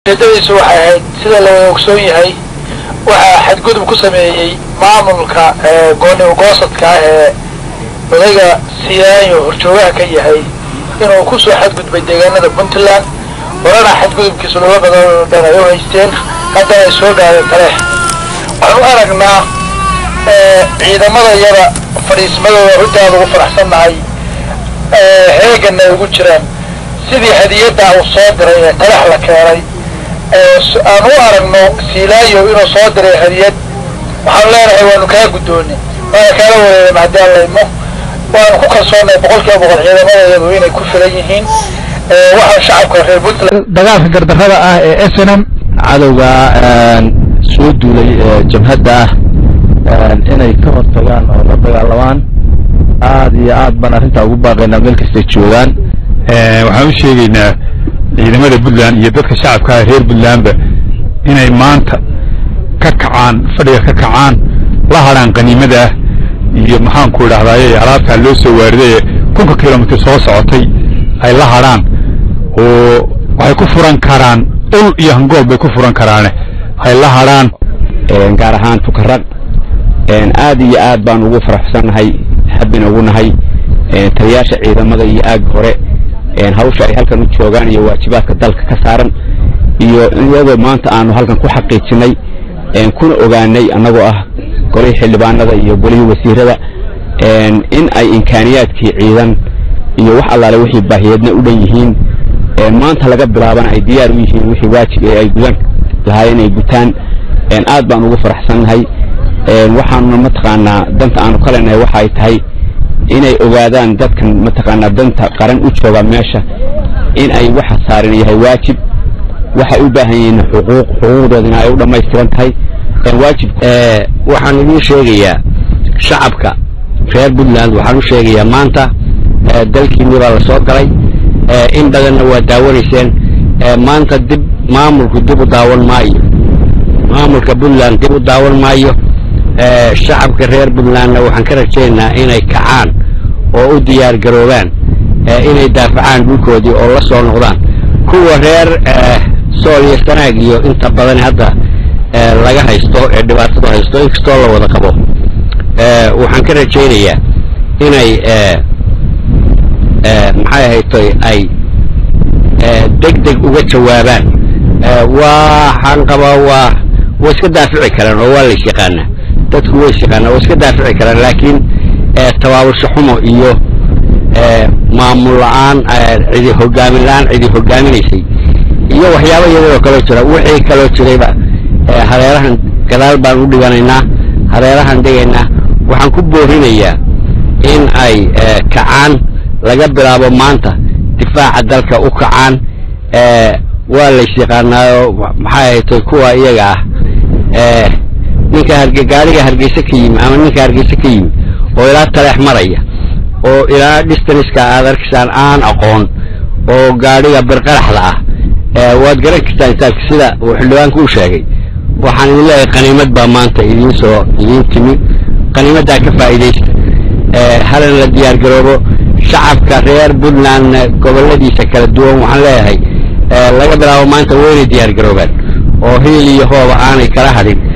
جديسو waxay sida loo ogsoon yahay waxa xadgudub ku sameeyay maamulka gooni goosadka odayga Siyaayo horjoogaha ka yahay inuu ku soo xadgudbay deegaanada Puntland warana xadgudubkiisu loo badanayo haysteen hadda ay soo gaareen taleex waxaan aragnaa ciidamada yara fariismadooda huddaada ugu faraxsanahay heeganna ugu jiraan sidii hadiyada uu soo diray taleex la keenay أنا أرى سيلايو إنه صادر هدية وحنا نحن ونكاه قدوني وأنا كانوا مع دال المه وأنا كوكا صونا بقول كأبو الحين ما يدوين كفريين وحنا شعب كفر بطل دقائق قدر هذا SNM عدوغا سود لجمهده إنه يكفر طبعا وربع اللوان عاد بنا رنتا وباقينا ملك استجوان وحنا شيء ciidamada Puntland iyo dadka shacabka reer Puntland inay maanta ka kacaan fadhiga ka kacaan la haraan qaniimada iyo maxaan ku raahday alaabta loo soo waariday 10 kiiloomitir soo socotay ay la haraan oo waxay ku furan karaan ul iyo hangool bay ku furan karaan ay la haraan gaar ahaan fukarad aad iyo aad baan ugu faraxsanahay habina ugu nahay taliyaasha ciidamada iyo aag hore hawsha ay halkan u joogaan iyo waajibaadka dalka ka saaran iyo iyadoo maanta aanu halkan ku xaqiijinay kuna ogaanay anagoo ah golay xildhibaanada iyo golay wasiirada in ay imkaaniyaadkii ciidan iyo wax allaale wixii baahiyadna u dhan yihiin maanta laga bilaabana ay diyaar u yihiin wixii waajib ay gudan lahaayeen ay gutaan aad baan ugu faraxsanahay waxaanu mataqaanaa danta aanu ka leenahay waxa ay tahay inay ogaadaan dadkan mataqaanaa danta qaran u jooga meesha in ay waxa saaran yahay waajib waxa u baahan yihiin xuquuqdoodina ay u dhameystiran tahay waajib waxaan idin sheegayaa shacabka reer Puntland waxaan u sheegayaa maanta dalkiina la soo galay in badanna waa daawanayseen maanta dib maamulku dib u daawan maayo maamulka Puntland dib u daawan maayo shacabka reer Puntland waxaan ka rajaynaynaa inay kacaan oo u diyaar garoobaan inay daafacaan dhulkoodii oo la soo noqdaan kuwa reer Soomaaliya sanaag iyo inta badan hadda laga haysto dhibaatada haysto inkastoo la wada qabo waxaan ka rajaynayaa inay maxay haytay ay degdeg uga jawaabaan waxaan qabaa waa iska daafici karaan oo waa la yaqaanaa dadku way shaqaana iska daafici karaan laakiin tawaabulsho xumo iyo maamul la'aan cidi hogaamin la'aan cidi hogaaminaysay iyo waxyaabo iyadoo kale jira wixii kale jirayba hareerahan gadaal baan u dhiganaynaa hareerahan dhigaynaa waxaan ku boorinayaa in ay kacaan laga bilaabo maanta difaaca dalka u kacaan waa la yaqaanaa maxay ahayd kuwa iyaga ah ninka gaariga Hargeysa ka yimi ama ninka Hargeysa ka yimi oo ilaa taleex maraya oo ilaa distance-ka aad arkisaan aan aqoon oo gaariga birqaraxda ah waad garan kartaa intaad sida uu xildhibaanku u sheegay waxaan idin leeyahay qaniimad baa maanta idin timi qaniimadda ka faa'iideysta halan la diyaar garoobo shacabka reer Puntland goboladiisa kala duwan waxaan leeyahay laga bilaabo maanta way diyaar garoobaan oo heel iyo hooba aanay kala hadin